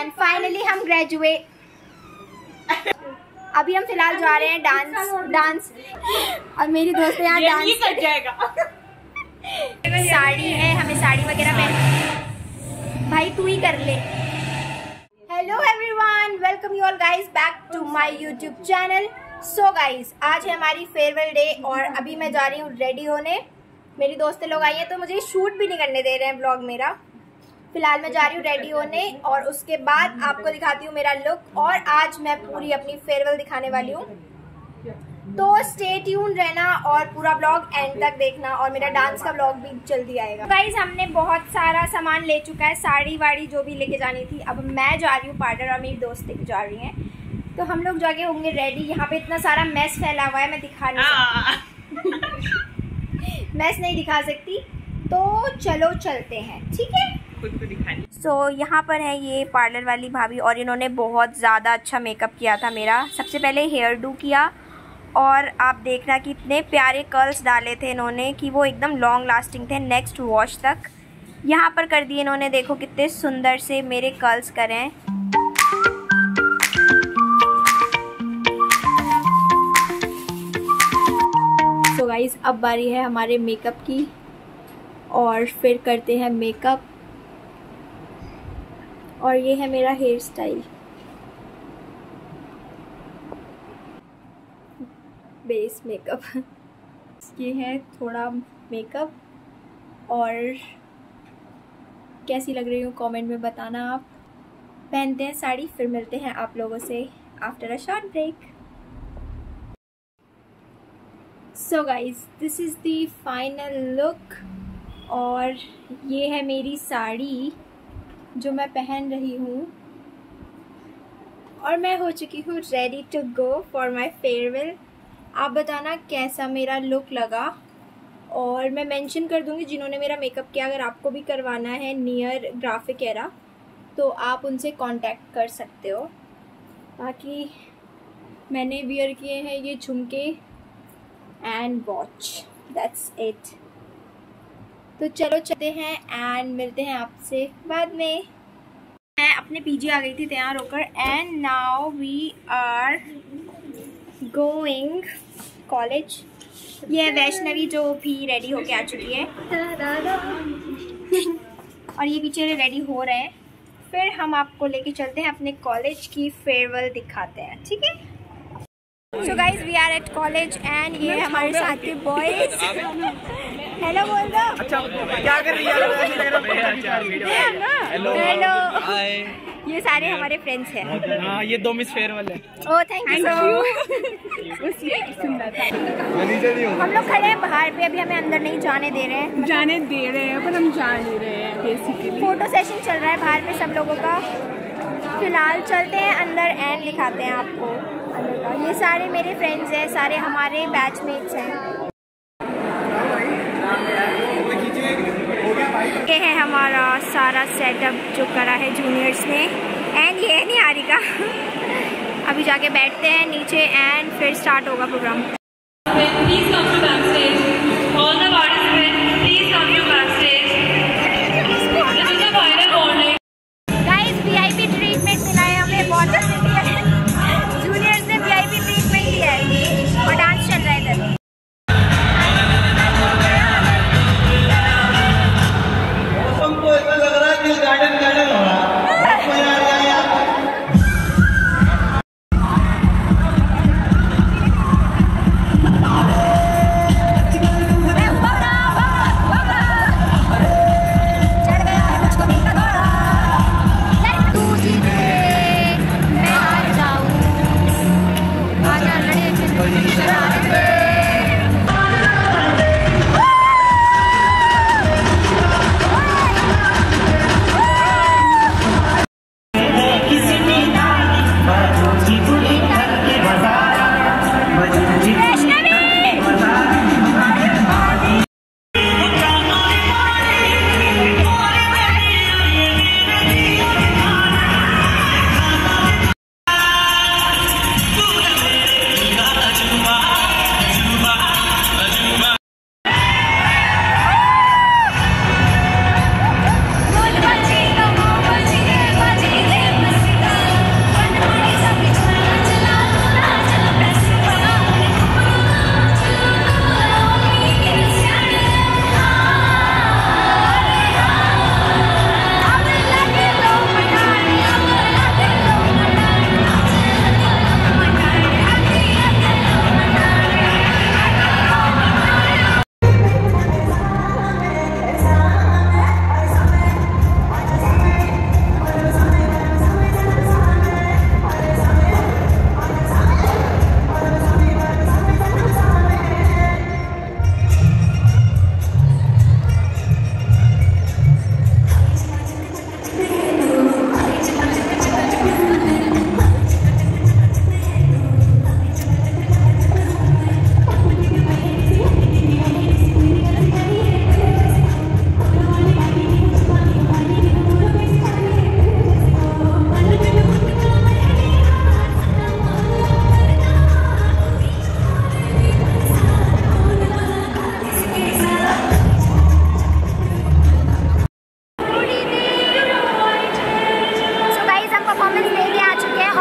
And finally हम graduate. अभी हम फिलहाल जा रहे हैं डांस और मेरी दोस्त यहाँ डांस कर जाएगा। साड़ी है, हमें साड़ी वगैरह पहन, भाई तू ही कर ले। Hello everyone, welcome you all guys back to my YouTube channel. So guys, आज है हमारी फेयरवेल डे और अभी मैं जा रही हूँ रेडी होने। मेरी दोस्तें लोग आई हैं तो मुझे शूट भी नहीं करने दे रहे हैं ब्लॉग मेरा। फिलहाल मैं जा रही हूँ रेडी होने और उसके बाद आपको दिखाती हूँ मेरा लुक। और आज मैं पूरी अपनी फेयरवेल दिखाने वाली हूँ, तो स्टे ट्यून रहना और पूरा ब्लॉग एंड तक देखना। और मेरा डांस का ब्लॉग भी जल्दी आएगा। गाइस, हमने बहुत सारा सामान ले चुका है, साड़ी वाड़ी जो भी लेके जानी थी। अब मैं जा रही हूँ पार्लर और मेरी दोस्तें भी जा रही हैं, तो हम लोग जाके होंगे रेडी। यहाँ पे इतना सारा मेस फैला हुआ है, मैं दिखा नहीं सकती मेस नहीं दिखा सकती, तो चलो चलते हैं, ठीक है। सो यहाँ पर है ये पार्लर वाली भाभी और इन्होंने बहुत ज़्यादा अच्छा मेकअप किया था मेरा। सबसे पहले हेयर डू किया और आप देखना कि इतने प्यारे कर्ल्स डाले थे इन्होंने कि वो एकदम लॉन्ग लास्टिंग थे, नेक्स्ट वॉश तक। यहाँ पर कर दिए इन्होंने, देखो कितने सुंदर से मेरे कर्ल्स करें। तो गाइस, अब बारी है हमारे मेकअप की और फिर करते हैं मेकअप। और ये है मेरा हेयर स्टाइल, बेस मेकअप। ये है थोड़ा मेकअप और कैसी लग रही हूँ कमेंट में बताना आप। पहनते हैं साड़ी, फिर मिलते हैं आप लोगों से after a short break. So guys, this is the final look और ये है मेरी साड़ी जो मैं पहन रही हूँ और मैं हो चुकी हूँ ready to go for my farewell. आप बताना कैसा मेरा लुक लगा और मैं मेंशन कर दूँगी जिन्होंने मेरा मेकअप किया। अगर आपको भी करवाना है नियर ग्राफिक एरा तो आप उनसे कांटेक्ट कर सकते हो। बाकी मैंने वियर किए हैं ये झुमके एंड वॉच, दैट्स इट। तो चलो चलते हैं एंड मिलते हैं आपसे बाद में। मैं अपने पीजी आ गई थी तैयार होकर and now we are going college. ये है वैष्णवी जो भी रेडी होके आ चुकी है और ये पीछे रेडी हो रहे हैं। फिर हम आपको लेके चलते हैं अपने कॉलेज की फेयरवेल दिखाते हैं, ठीक है। So guys, we are at college and ये हमारे साथ के बॉयज। हेलो बोल दो। अच्छा, क्या कर रही है? Hello hi. ये सारे हमारे फ्रेंड्स हैं। हाँ, ये दो मिस फेयरवेल है। ओह थैंक यू हम लोग खड़े हैं बाहर पे, अभी हमें अंदर नहीं जाने दे रहे हैं। जाने दे रहे हैं पर हम जा नहीं रहे हैं बेसिकली। फोटो सेशन चल रहा है बाहर पे सब लोगों का। फिलहाल चलते हैं अंदर एंड दिखाते हैं आपको अंदर का। ये सारे मेरे फ्रेंड्स हैं, सारे हमारे बैचमेट्स हैं। ये है हमारा सारा सेटअप जो करा है जूनियर्स ने एंड ये है निहारिका। अभी जाके बैठते हैं नीचे एंड फिर स्टार्ट होगा प्रोग्राम। गाइस, वीआईपी ट्रीटमेंट मिला है हमें, बहुत जूनियर्स ने वीआईपी ट्रीटमेंट दिया है और डांस चल रहा है इधर।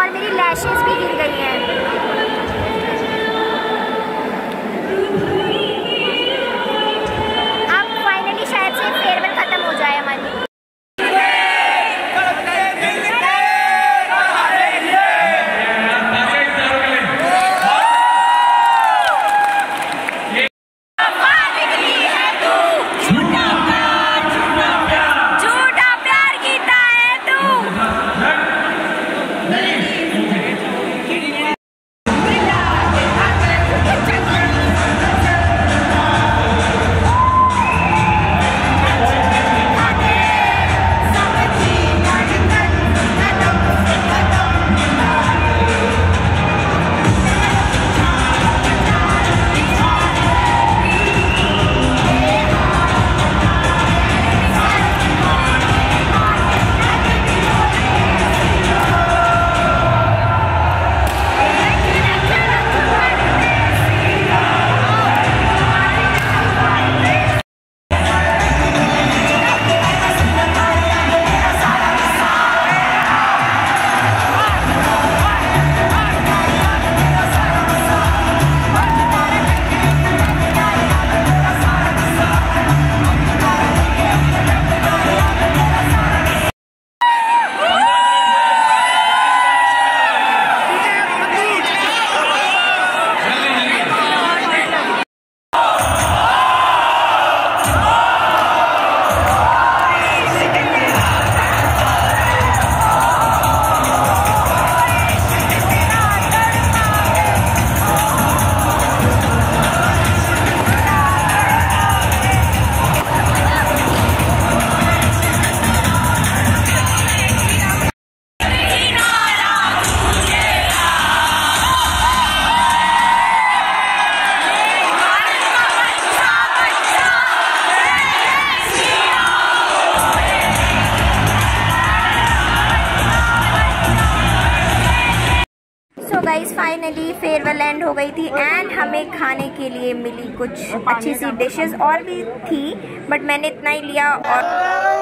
और मेरी लैशेस भी गिर गई हैं। अब फाइनली शायद से फेयरवेल खत्म हो जाए हमारी। गाइस फाइनली फेयरवेल एंड हो गई थी एंड हमें खाने के लिए मिली कुछ अच्छी सी डिशेस और भी थी, बट मैंने इतना ही लिया और